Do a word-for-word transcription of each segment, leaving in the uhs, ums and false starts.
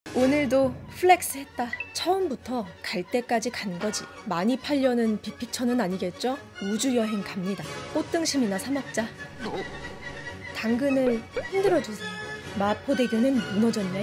오늘도 플렉스 했다. 처음부터 갈 때까지 간 거지. 많이 팔려는 빅픽처는 아니겠죠? 우주여행 갑니다. 꽃등심이나 사 먹자. 당근을 흔들어주세요. 마포대교는 무너졌냐 이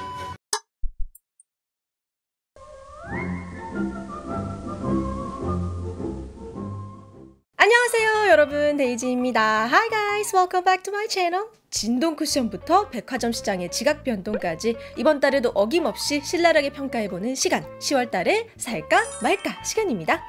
안녕하세요 여러분, 데이지입니다. Hi guys, welcome back to my channel. 진동 쿠션부터 백화점 시장의 지각 변동까지 이번 달에도 어김없이 신랄하게 평가해보는 시간, 시월 달에 살까 말까 시간입니다.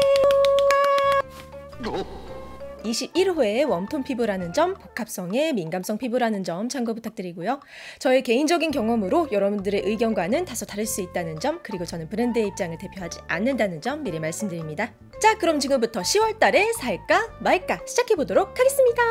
이십일 호의 웜톤 피부라는 점, 복합성의 민감성 피부라는 점 참고 부탁드리고요. 저의 개인적인 경험으로 여러분들의 의견과는 다소 다를 수 있다는 점, 그리고 저는 브랜드의 입장을 대표하지 않는다는 점 미리 말씀드립니다. 자, 그럼 지금부터 시월 달에 살까 말까 시작해보도록 하겠습니다.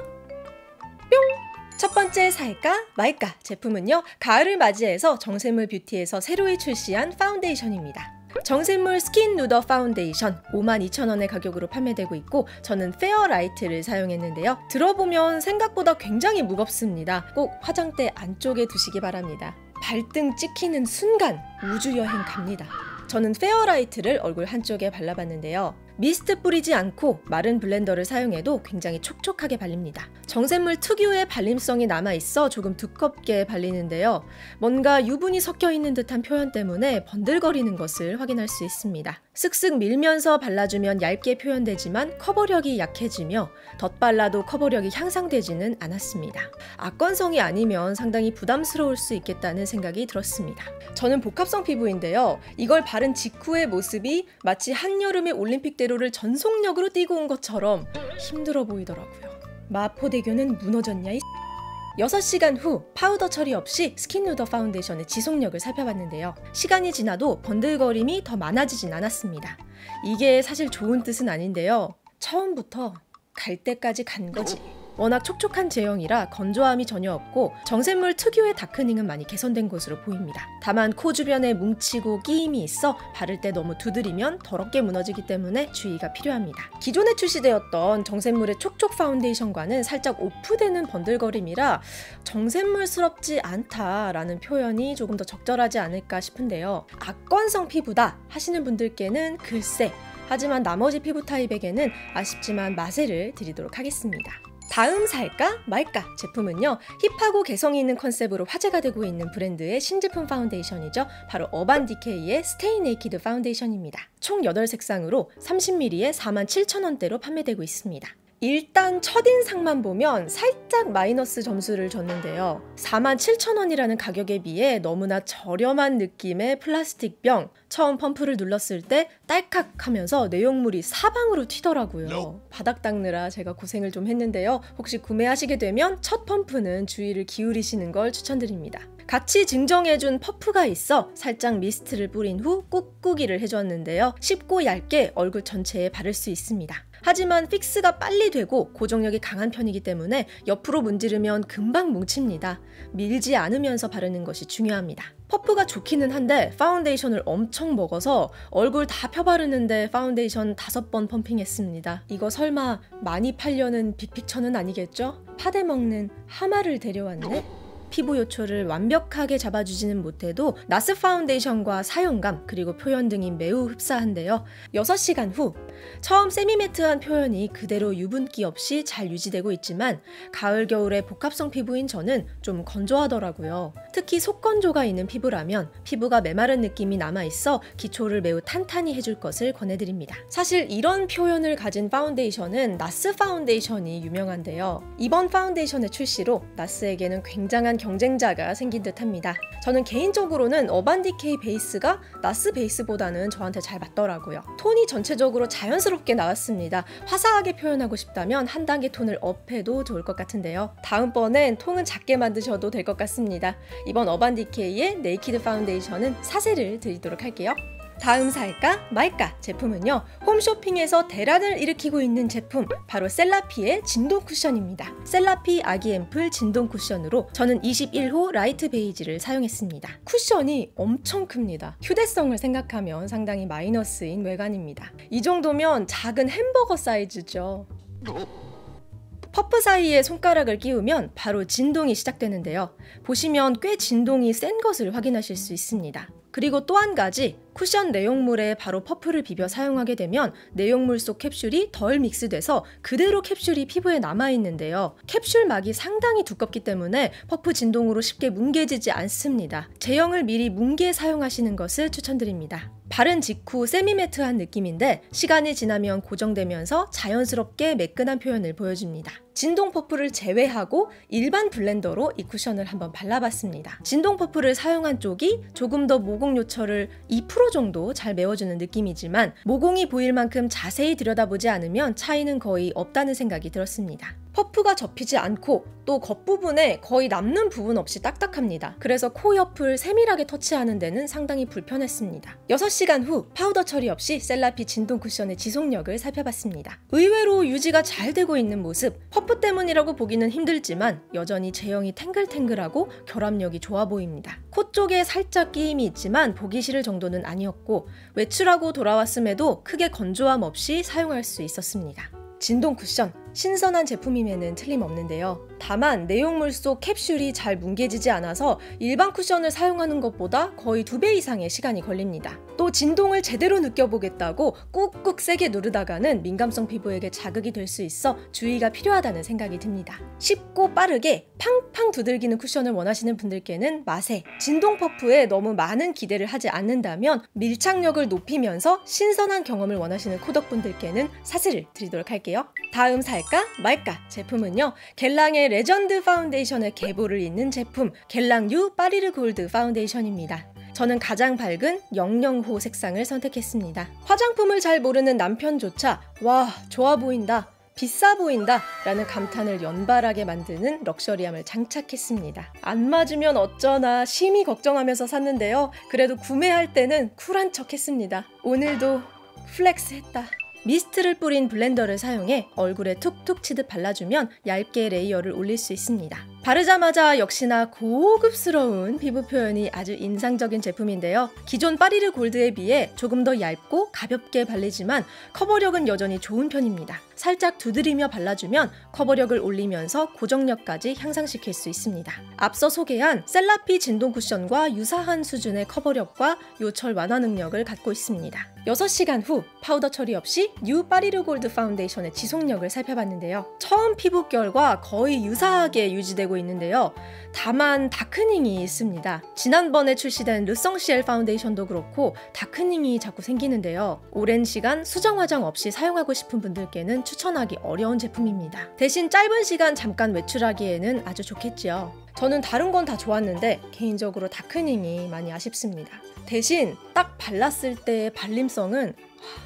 뿅! 첫 번째 살까 말까 제품은요, 가을을 맞이해서 정샘물 뷰티에서 새로이 출시한 파운데이션입니다. 정샘물 스킨 누더 파운데이션 오만 이천 원의 가격으로 판매되고 있고, 저는 페어라이트를 사용했는데요. 들어보면 생각보다 굉장히 무겁습니다. 꼭 화장대 안쪽에 두시기 바랍니다. 발등 찍히는 순간 우주여행 갑니다. 저는 페어라이트를 얼굴 한쪽에 발라봤는데요. 미스트 뿌리지 않고 마른 블렌더를 사용해도 굉장히 촉촉하게 발립니다. 정샘물 특유의 발림성이 남아있어 조금 두껍게 발리는데요. 뭔가 유분이 섞여있는 듯한 표현 때문에 번들거리는 것을 확인할 수 있습니다. 쓱쓱 밀면서 발라주면 얇게 표현되지만 커버력이 약해지며 덧발라도 커버력이 향상되지는 않았습니다. 악건성이 아니면 상당히 부담스러울 수 있겠다는 생각이 들었습니다. 저는 복합성 피부인데요. 이걸 바른 직후의 모습이 마치 한여름의 올림픽대로를 전속력으로 뛰고 온 것처럼 힘들어 보이더라고요. 마포대교는 무너졌냐 이 여섯 시간 후 파우더 처리 없이 스킨 누더 파운데이션의 지속력을 살펴봤는데요. 시간이 지나도 번들거림이 더 많아지진 않았습니다. 이게 사실 좋은 뜻은 아닌데요. 처음부터 갈 때까지 간 거지. 워낙 촉촉한 제형이라 건조함이 전혀 없고 정샘물 특유의 다크닝은 많이 개선된 것으로 보입니다. 다만 코 주변에 뭉치고 끼임이 있어 바를 때 너무 두드리면 더럽게 무너지기 때문에 주의가 필요합니다. 기존에 출시되었던 정샘물의 촉촉 파운데이션과는 살짝 오프되는 번들거림이라 정샘물스럽지 않다라는 표현이 조금 더 적절하지 않을까 싶은데요. 악건성 피부다 하시는 분들께는 글쎄, 하지만 나머지 피부 타입에게는 아쉽지만 마세를 드리도록 하겠습니다. 다음 살까 말까 제품은요, 힙하고 개성이 있는 컨셉으로 화제가 되고 있는 브랜드의 신제품 파운데이션이죠. 바로 어반디케이의 스테이 네이키드 파운데이션입니다. 총 여덟 색상으로 삼십 밀리리터에 사만 칠천 원대로 판매되고 있습니다. 일단 첫인상만 보면 살짝 마이너스 점수를 줬는데요. 사만 칠천 원이라는 가격에 비해 너무나 저렴한 느낌의 플라스틱 병, 처음 펌프를 눌렀을 때 딸칵 하면서 내용물이 사방으로 튀더라고요. No. 바닥 닦느라 제가 고생을 좀 했는데요. 혹시 구매하시게 되면 첫 펌프는 주의를 기울이시는 걸 추천드립니다. 같이 증정해준 퍼프가 있어 살짝 미스트를 뿌린 후 꾹꾹이를 해줬는데요. 쉽고 얇게 얼굴 전체에 바를 수 있습니다. 하지만 픽스가 빨리 되고 고정력이 강한 편이기 때문에 옆으로 문지르면 금방 뭉칩니다. 밀지 않으면서 바르는 것이 중요합니다. 퍼프가 좋기는 한데 파운데이션을 엄청 먹어서 얼굴 다 펴바르는데 파운데이션 다섯 번 펌핑했습니다. 이거 설마 많이 팔려는 빅픽처는 아니겠죠? 파데 먹는 하마를 데려왔네? 피부 요초를 완벽하게 잡아주지는 못해도 나스 파운데이션과 사용감 그리고 표현 등이 매우 흡사한데요. 여섯 시간 후 처음 세미매트한 표현이 그대로 유분기 없이 잘 유지되고 있지만 가을 겨울의 복합성 피부인 저는 좀 건조하더라고요. 특히 속건조가 있는 피부라면 피부가 메마른 느낌이 남아있어 기초를 매우 탄탄히 해줄 것을 권해드립니다. 사실 이런 표현을 가진 파운데이션은 나스 파운데이션이 유명한데요. 이번 파운데이션의 출시로 나스에게는 굉장한 경쟁자가 생긴 듯 합니다. 저는 개인적으로는 어반디케이 베이스가 나스 베이스보다는 저한테 잘 맞더라고요. 톤이 전체적으로 자연스럽게 나왔습니다. 화사하게 표현하고 싶다면 한 단계 톤을 업해도 좋을 것 같은데요. 다음번엔 통은 작게 만드셔도 될 것 같습니다. 이번 어반디케이의 네이키드 파운데이션은 사세를 드리도록 할게요. 다음 살까 말까 제품은요, 홈쇼핑에서 대란을 일으키고 있는 제품, 바로 셀라피의 진동 쿠션입니다. 셀라피 아기 앰플 진동 쿠션으로 저는 이십일 호 라이트 베이지를 사용했습니다. 쿠션이 엄청 큽니다. 휴대성을 생각하면 상당히 마이너스인 외관입니다. 이 정도면 작은 햄버거 사이즈죠. 퍼프 사이에 손가락을 끼우면 바로 진동이 시작되는데요. 보시면 꽤 진동이 센 것을 확인하실 수 있습니다. 그리고 또 한 가지, 쿠션 내용물에 바로 퍼프를 비벼 사용하게 되면 내용물 속 캡슐이 덜 믹스돼서 그대로 캡슐이 피부에 남아있는데요. 캡슐막이 상당히 두껍기 때문에 퍼프 진동으로 쉽게 뭉개지지 않습니다. 제형을 미리 뭉개 사용하시는 것을 추천드립니다. 바른 직후 세미매트한 느낌인데 시간이 지나면 고정되면서 자연스럽게 매끈한 표현을 보여줍니다. 진동 퍼프를 제외하고 일반 블렌더로 이 쿠션을 한번 발라봤습니다. 진동 퍼프를 사용한 쪽이 조금 더 모공 요철을 이 퍼센트 정도 잘 메워주는 느낌이지만 모공이 보일 만큼 자세히 들여다보지 않으면 차이는 거의 없다는 생각이 들었습니다. 퍼프가 접히지 않고 또 겉부분에 거의 남는 부분 없이 딱딱합니다. 그래서 코 옆을 세밀하게 터치하는 데는 상당히 불편했습니다. 여섯 시간 후 파우더 처리 없이 셀라피 진동 쿠션의 지속력을 살펴봤습니다. 의외로 유지가 잘 되고 있는 모습, 퍼프 때문이라고 보기는 힘들지만 여전히 제형이 탱글탱글하고 결합력이 좋아 보입니다. 코 쪽에 살짝 끼임이 있지만 보기 싫을 정도는 아니었고 외출하고 돌아왔음에도 크게 건조함 없이 사용할 수 있었습니다. 진동 쿠션, 신선한 제품임에는 틀림없는데요. 다만 내용물 속 캡슐이 잘 뭉개지지 않아서 일반 쿠션을 사용하는 것보다 거의 두 배 이상의 시간이 걸립니다. 또 진동을 제대로 느껴보겠다고 꾹꾹 세게 누르다가는 민감성 피부에게 자극이 될 수 있어 주의가 필요하다는 생각이 듭니다. 쉽고 빠르게 팡팡 두들기는 쿠션을 원하시는 분들께는 마세, 진동 퍼프에 너무 많은 기대를 하지 않는다면 밀착력을 높이면서 신선한 경험을 원하시는 코덕분들께는 사슬을 드리도록 할게요. 다음 살까 말까 제품은요, 겔랑의 레전드 파운데이션의 계보를 잇는 제품 겔랑 뉴 파리르 골드 파운데이션입니다. 저는 가장 밝은 영영호 색상을 선택했습니다. 화장품을 잘 모르는 남편조차 와, 좋아 보인다, 비싸 보인다 라는 감탄을 연발하게 만드는 럭셔리함을 장착했습니다. 안 맞으면 어쩌나 심히 걱정하면서 샀는데요. 그래도 구매할 때는 쿨한 척 했습니다. 오늘도 플렉스 했다. 미스트를 뿌린 블렌더를 사용해 얼굴에 툭툭 치듯 발라주면 얇게 레이어를 올릴 수 있습니다. 바르자마자 역시나 고급스러운 피부 표현이 아주 인상적인 제품인데요. 기존 파리르 골드에 비해 조금 더 얇고 가볍게 발리지만 커버력은 여전히 좋은 편입니다. 살짝 두드리며 발라주면 커버력을 올리면서 고정력까지 향상시킬 수 있습니다. 앞서 소개한 셀라피 진동 쿠션과 유사한 수준의 커버력과 요철 완화 능력을 갖고 있습니다. 여섯 시간 후 파우더 처리 없이 뉴 파리르 골드 파운데이션의 지속력을 살펴봤는데요. 처음 피부결과 거의 유사하게 유지되고 있는데요. 다만 다크닝이 있습니다. 지난번에 출시된 르성시엘 파운데이션도 그렇고 다크닝이 자꾸 생기는데요. 오랜 시간 수정 화장 없이 사용하고 싶은 분들께는 추천하기 어려운 제품입니다. 대신 짧은 시간 잠깐 외출하기에는 아주 좋겠지요. 저는 다른 건 다 좋았는데 개인적으로 다크닝이 많이 아쉽습니다. 대신 딱 발랐을 때의 발림성은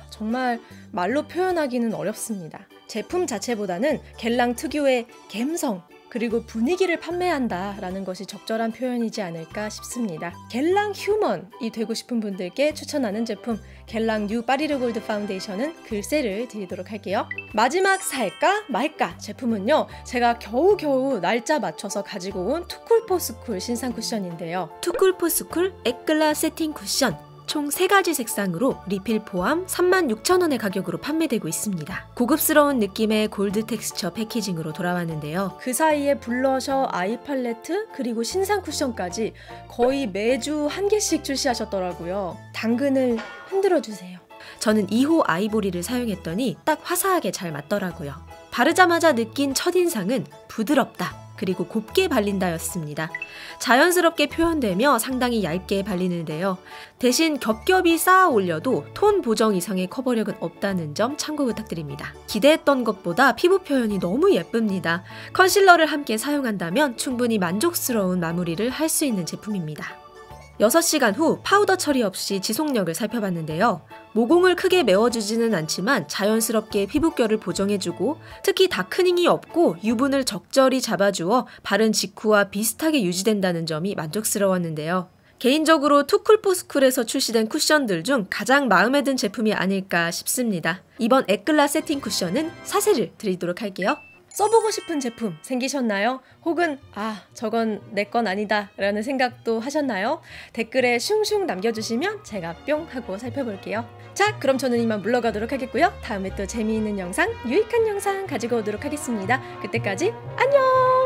정말 말로 표현하기는 어렵습니다. 제품 자체보다는 겔랑 특유의 갬성 그리고 분위기를 판매한다 라는 것이 적절한 표현이지 않을까 싶습니다. 겔랑 휴먼이 되고 싶은 분들께 추천하는 제품 겔랑 뉴 파리르 골드 파운데이션은 글쎄를 드리도록 할게요. 마지막 살까 말까 제품은요, 제가 겨우겨우 날짜 맞춰서 가지고 온 투쿨포스쿨 신상 쿠션인데요. 투쿨포스쿨 에클라 세팅 쿠션 총 세 가지 색상으로 리필 포함 삼만 육천 원의 가격으로 판매되고 있습니다. 고급스러운 느낌의 골드 텍스처 패키징으로 돌아왔는데요. 그 사이에 블러셔, 아이 팔레트, 그리고 신상 쿠션까지 거의 매주 한 개씩 출시하셨더라고요. 당근을 흔들어주세요. 저는 이 호 아이보리를 사용했더니 딱 화사하게 잘 맞더라고요. 바르자마자 느낀 첫인상은 부드럽다, 그리고 곱게 발린다였습니다. 자연스럽게 표현되며 상당히 얇게 발리는데요. 대신 겹겹이 쌓아 올려도 톤 보정 이상의 커버력은 없다는 점 참고 부탁드립니다. 기대했던 것보다 피부 표현이 너무 예쁩니다. 컨실러를 함께 사용한다면 충분히 만족스러운 마무리를 할 수 있는 제품입니다. 여섯 시간 후 파우더 처리 없이 지속력을 살펴봤는데요. 모공을 크게 메워주지는 않지만 자연스럽게 피부결을 보정해주고 특히 다크닝이 없고 유분을 적절히 잡아주어 바른 직후와 비슷하게 유지된다는 점이 만족스러웠는데요. 개인적으로 투쿨포스쿨에서 출시된 쿠션들 중 가장 마음에 든 제품이 아닐까 싶습니다. 이번 에클라 세팅 쿠션은 사세를 드리도록 할게요. 써보고 싶은 제품 생기셨나요? 혹은 아 저건 내 건 아니다 라는 생각도 하셨나요? 댓글에 슝슝 남겨주시면 제가 뿅 하고 살펴볼게요. 자, 그럼 저는 이만 물러가도록 하겠고요. 다음에 또 재미있는 영상, 유익한 영상 가지고 오도록 하겠습니다. 그때까지 안녕!